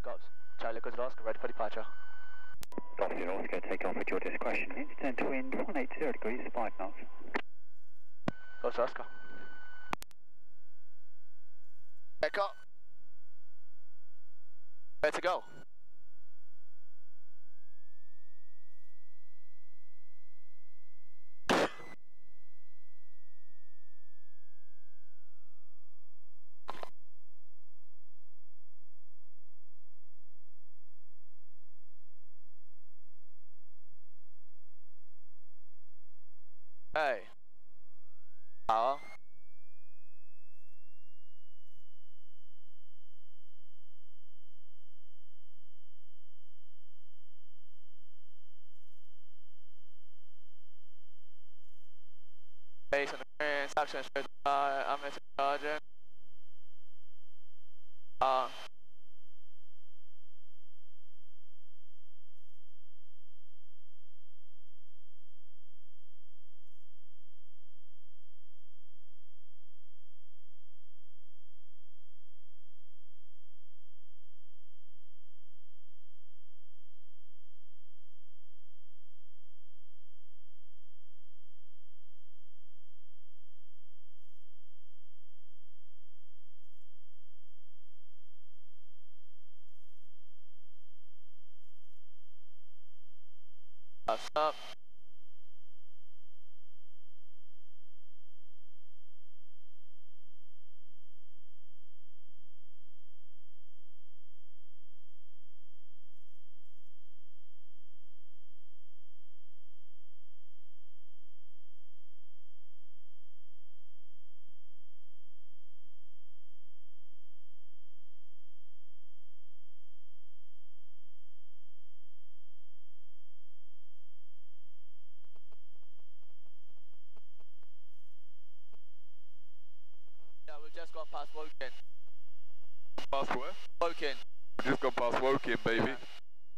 Golf. Charlie Liquid Oscar, ready for departure. Golf Zero, Oscar, take off at your discretion. Instant wind 180 degrees, 5 knots. Golf Oscar. Echo. Ready to go. Hey. Power. Base on the green, suction straight I'm into charging. Stop. Yeah, we've just gone past Woking. Past where? Woking. We've just gone past Woking, baby. Yeah.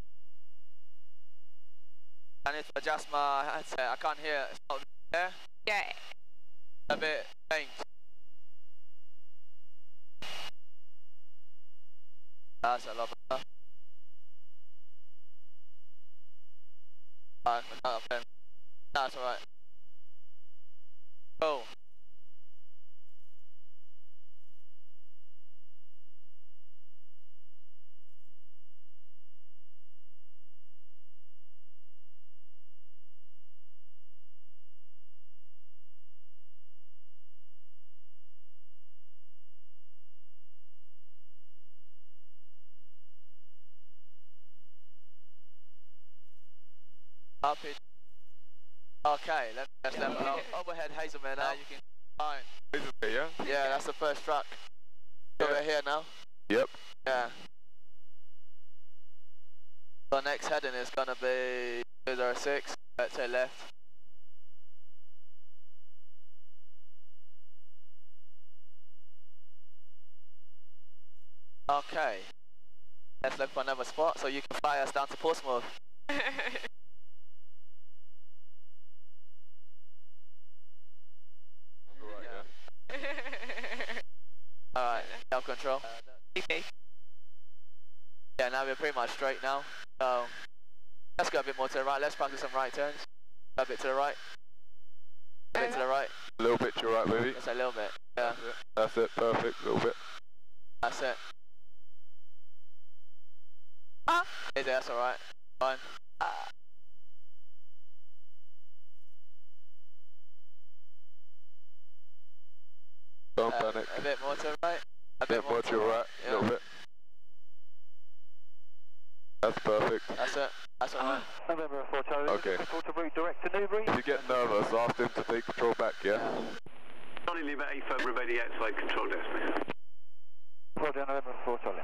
I need to adjust my headset. I can't hear. It's not there. Yeah. A bit faint. That's a lot better. Alright, not a that's alright. Go. Up it. Okay, let me just level out. Overhead Hazelmere now, you can fine. Hazelmere, yeah? Yeah, that's the first truck. Yeah. Over here now. Yep. Yeah. So next heading is gonna be 206, let's say left. Okay. Let's look for another spot so you can fly us down to Portsmouth. Alright, self control. Okay. Yeah, now we're pretty much straight now. So let's go a bit more to the right. Let's practice some right turns. A bit to the right. A bit to the right. A little bit to your right, baby. Just a little bit. Yeah. That's it. Perfect. A little bit. That's it. Ah. Hey, that's alright. Fine. Don't panic. A bit more to the right. A bit more to your right. A little bit. That's perfect. That's it. That's alright. November 4 Charlie, Okay. report to route direct to Newbury. If you get nervous, ask them to take control back, yeah? Charlie Lima 85, remaining outside control desk, please. Roger, November 4 Charlie.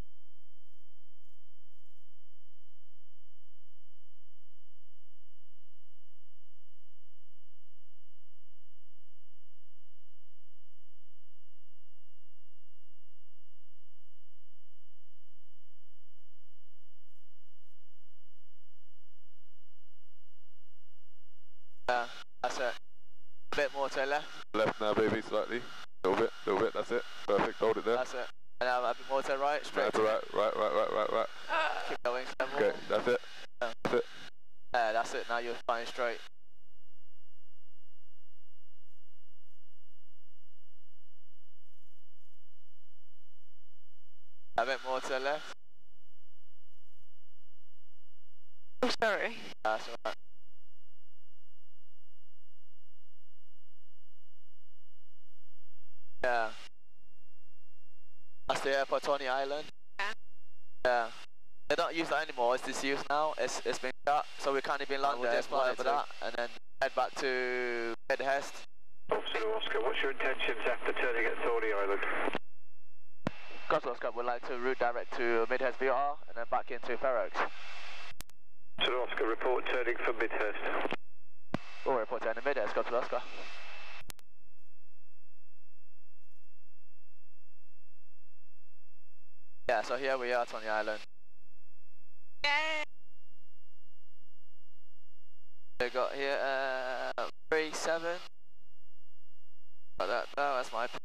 Yeah, that's it. A bit more to the left. Left now, baby, slightly. Little bit, that's it. Perfect, hold it there. That's it. And a bit more to the right, straight. That's right. Keep going, level. Okay, that's it. That's it. Yeah, that's it, now you're flying straight. A bit more to the left. Oh, sorry. That's alright. Yeah. That's the airport, Tony Island. Yeah. Yeah. They don't use that anymore, it's disused now. It's been shut, so we can't even land there. Just fly over that and then head back to Midhurst. Officer Oscar, what's your intentions after turning at Thorney Island? Oscar would like to route direct to Midhurst VR and then back into Fair Oaks. Officer Oscar, report turning for Midhurst. We'll report to Midhurst, Oscar. Yeah, so here we are, Tony Island. Yay! We got here 37. Got that. No, that's my.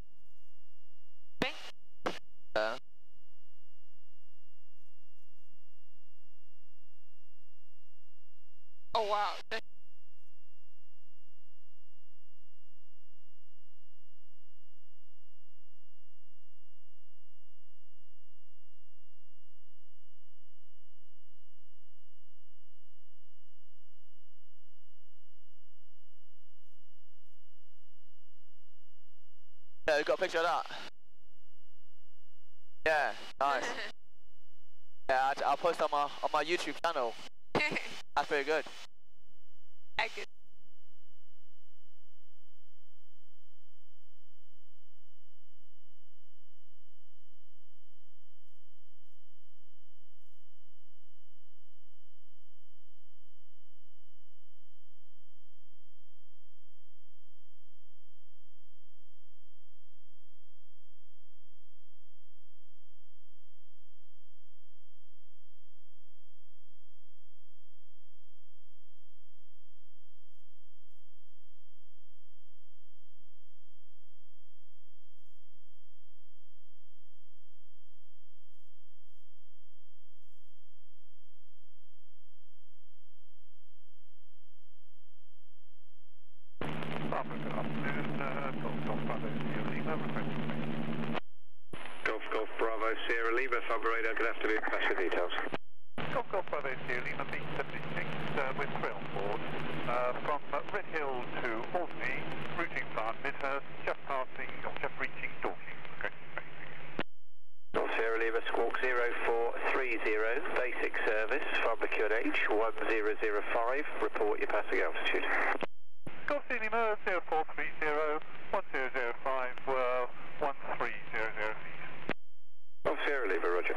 Yeah. Oh wow. Yeah, you got a picture of that? Yeah, nice. Yeah, I'll post on my YouTube channel. That's pretty good. I could. Golf Bravo Sierra Lima, operator, good afternoon, pass your details. Golf Bravo Sierra Lima B76 with Krill on board. From Red Hill to Albany, routing via Midhurst, just passing, or just reaching Dorking. Okay, Golf Sierra Lima, Squawk 0430, basic service from the QNH 1005, report your passing altitude. Golf Sierra Lima 0430, 1005, 1300 feet. Golf Sierra Lima, roger.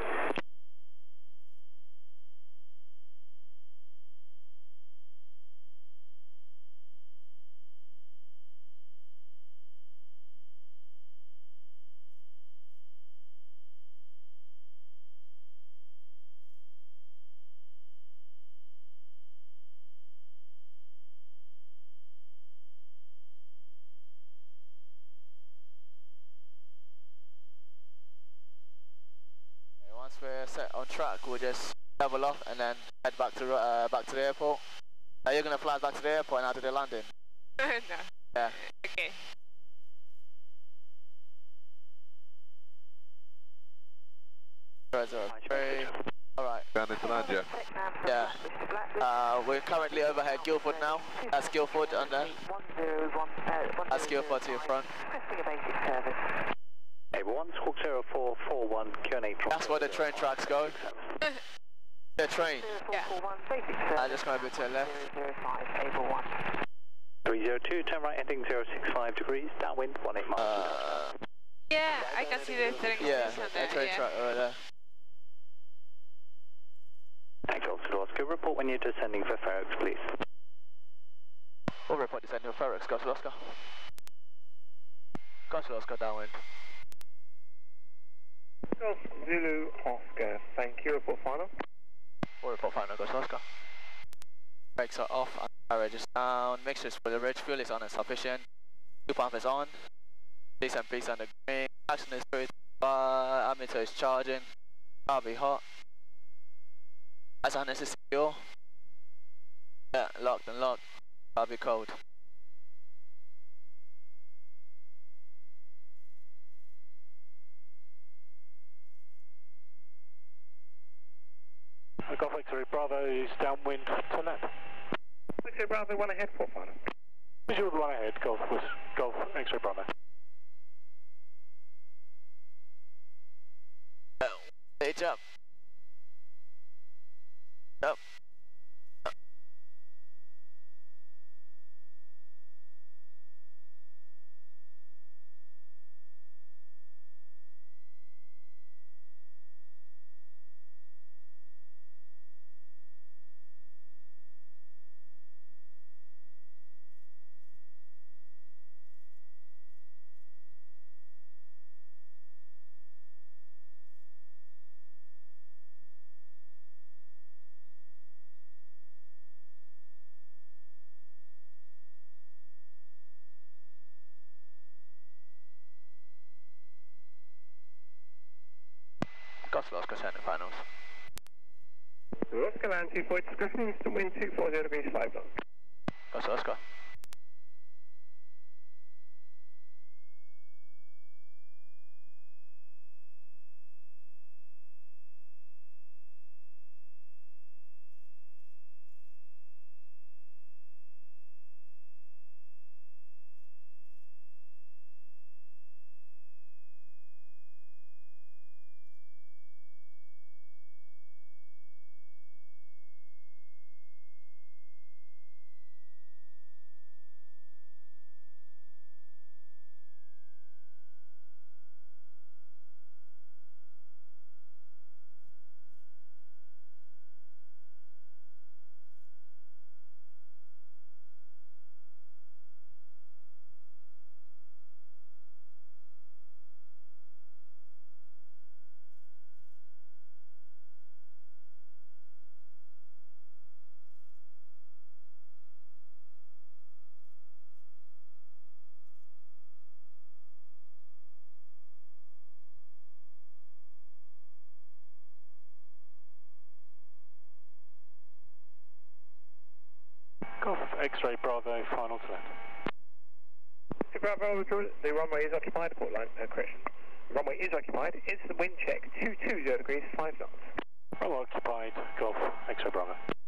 Once we're set on track, we'll just level off and then head back to the airport. Are you gonna fly back to the airport and out to the landing? No. Yeah. Okay. Alright. Going into land, yeah? Yeah. We're currently overhead Guildford now. That's Guildford on there. That's Guildford to your front. Able 1, Squawk 0441, QNH. That's where the train tracks go. The train. Yeah. Just going a bit to the left. 302, turn right heading 065 degrees, downwind 18 miles. Yeah, I can see the train Yeah, station the there. train Yeah. track over there. Golf Oscar, report when you're descending for Fair Oaks, please. We'll report descending to Fair Oaks, Oscar. Oscar downwind. Golf Zulu Oscar, thank you. Report final. We'll report final, Oscar. Brakes are off, carriage is down, mixtures for the ridge, fuel is on and sufficient. Two pump is on. Decent breeze on the green, action is through Ammeter is charging. I'll be hot. As unnecessary. Yeah, locked and locked. I'll be cold. Golf X-ray Bravo is downwind to left. X-ray Bravo, one ahead for final. Visual one ahead, Golf X-ray Bravo. Stage up. Up. Oscar Center finals. Oscar land 24, discretion, instant wind 240 degrees 5 knots. Oscar. Golf X-ray Bravo, final to land. Bravo, the runway is occupied, port line, correction. The runway is occupied, instant wind check, 220 degrees, 5 knots. Runway occupied, Golf X-ray Bravo.